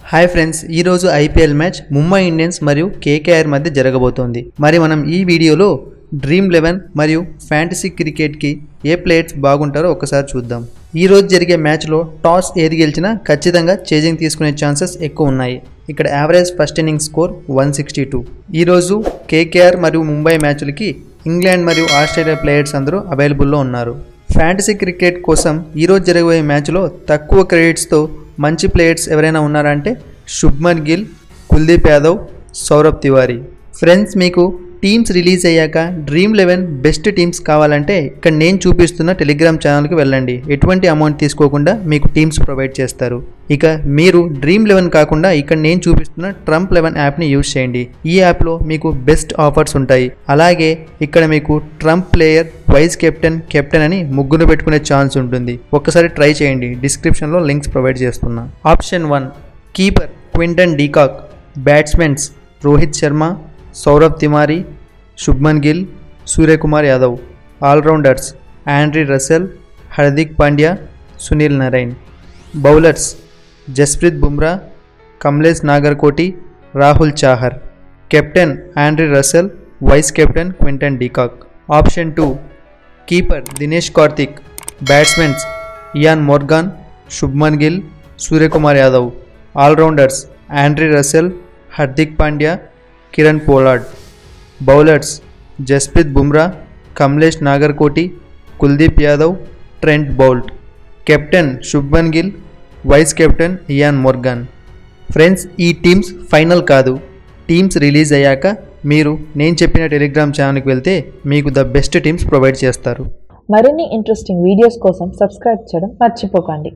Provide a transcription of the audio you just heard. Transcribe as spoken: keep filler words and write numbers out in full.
Hi friends, ఈ రోజు IPL match Mumbai Indians మరియు కేకేఆర్ మధ్య జరగబోతోంది. మరి మనం ఈ వీడియోలో డ్రీమ్ లెవెన్ మరియు ఫ్యాంటసీ క్రికెట్కి ఏ ప్లేయర్స్ బాగుంటారో ఒకసారి చూద్దాం. ఈ రోజు జరిగే మ్యాచ్లో టాస్ ఏది గెలిచినా ఖచ్చితంగా చేజింగ్ తీసుకునే ఛాన్సెస్ ఎక్కువ ఉన్నాయి. ఇక్కడ average first innings score one sixty two. ఈరోజు కేకేఆర్ మరియు ముంబై మ్యాచ్లకి ఇంగ్లాండ్ మరియు ఆస్ట్రేలియా ప్లేయర్స్ అందరూ అవైలబుల్లో ఉన్నారు. ఫ్యాంటసీ క్రికెట్ కోసం ఈరోజు జరగబోయే మ్యాచ్లో తక్కువ క్రెడిట్స్తో మంచి ప్లేయర్స్ ఎవరైనా ఉన్నారంటే శుభ్మన్ గిల్, కుల్దీప్ యాదవ్, సౌరభ్ తివారీ. ఫ్రెండ్స్, మీకు టీమ్స్ రిలీజ్ అయ్యాక డ్రీమ్ లెవెన్ బెస్ట్ టీమ్స్ కావాలంటే ఇక్కడ నేను చూపిస్తున్న టెలిగ్రామ్ ఛానల్కి వెళ్ళండి. ఎటువంటి అమౌంట్ తీసుకోకుండా మీకు టీమ్స్ ప్రొవైడ్ చేస్తారు. ఇక మీరు డ్రీమ్ లెవెన్ కాకుండా ఇక్కడ నేను చూపిస్తున్న ట్రంప్ లెవెన్ యాప్ని యూజ్ చేయండి. ఈ యాప్లో మీకు బెస్ట్ ఆఫర్స్ ఉంటాయి. అలాగే ఇక్కడ మీకు trump player, vice captain, captain అని ముగ్గురు పెట్టుకునే ఛాన్స్ ఉంటుంది. ఒక్కసారి ట్రై చేయండి. డిస్క్రిప్షన్లో లింక్స్ ప్రొవైడ్ చేస్తున్నా. Option one keeper Quinton de Kock, batsmens Rohit Sharma, Saurabh Tiwari, Shubman Gill, Suryakumar Yadav. Allrounders Andre Russell, Hardik Pandya, Sunil Narine. Bowlers Jasprit Bumrah, Kamlesh Nagarkoti, Rahul Chahar. Captain Andre Russell, vice captain Quinton de Kock. Option two keeper Dinesh Karthik, batsmens Eoin Morgan, Shubman Gill, Suryakumar Yadav. Allrounders Andre Russell, Hardik Pandya, Kieron Pollard. Bowlers Jasprit Bumrah, Kamlesh Nagarkoti, Kuldeep Yadav, Trent Boult. Captain Shubman Gill, vice captain Eoin Morgan. Friends, ఈ teams final కాదు. Teams release అయ్యాక మీరు నేను చెప్పిన Telegram ఛానల్కి వెళ్తే మీకు the best teams provide చేస్తారు. మరిన్ని ఇంట్రెస్టింగ్ వీడియోస్ కోసం సబ్స్క్రైబ్ చేయడం మర్చిపోకండి.